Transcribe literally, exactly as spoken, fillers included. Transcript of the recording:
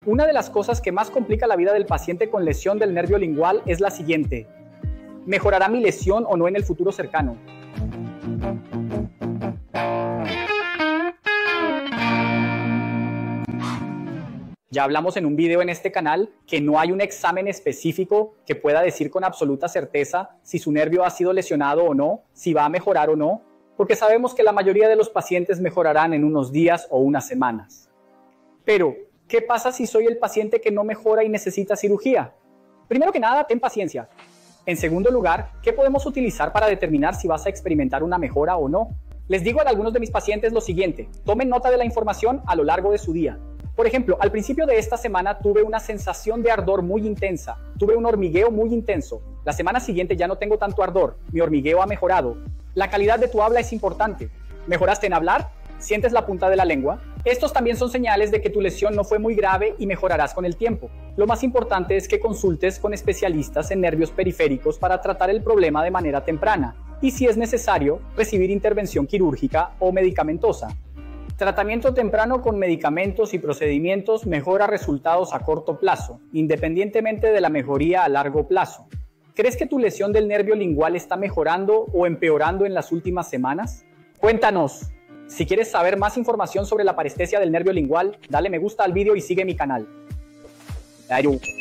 Una de las cosas que más complica la vida del paciente con lesión del nervio lingual es la siguiente: ¿mejorará mi lesión o no en el futuro cercano? Ya hablamos en un video en este canal que no hay un examen específico que pueda decir con absoluta certeza si su nervio ha sido lesionado o no, si va a mejorar o no, porque sabemos que la mayoría de los pacientes mejorarán en unos días o unas semanas. Pero, ¿qué pasa si soy el paciente que no mejora y necesita cirugía? Primero que nada, ten paciencia. En segundo lugar, ¿qué podemos utilizar para determinar si vas a experimentar una mejora o no? Les digo a algunos de mis pacientes lo siguiente: tomen nota de la información a lo largo de su día. Por ejemplo, al principio de esta semana tuve una sensación de ardor muy intensa, tuve un hormigueo muy intenso. La semana siguiente ya no tengo tanto ardor, mi hormigueo ha mejorado. La calidad de tu habla es importante. ¿Mejoraste en hablar? ¿Sientes la punta de la lengua? Estos también son señales de que tu lesión no fue muy grave y mejorarás con el tiempo. Lo más importante es que consultes con especialistas en nervios periféricos para tratar el problema de manera temprana y, si es necesario, recibir intervención quirúrgica o medicamentosa. Tratamiento temprano con medicamentos y procedimientos mejora resultados a corto plazo, independientemente de la mejoría a largo plazo. ¿Crees que tu lesión del nervio lingual está mejorando o empeorando en las últimas semanas? Cuéntanos. Si quieres saber más información sobre la parestesia del nervio lingual, dale me gusta al video y sigue mi canal. Adiós.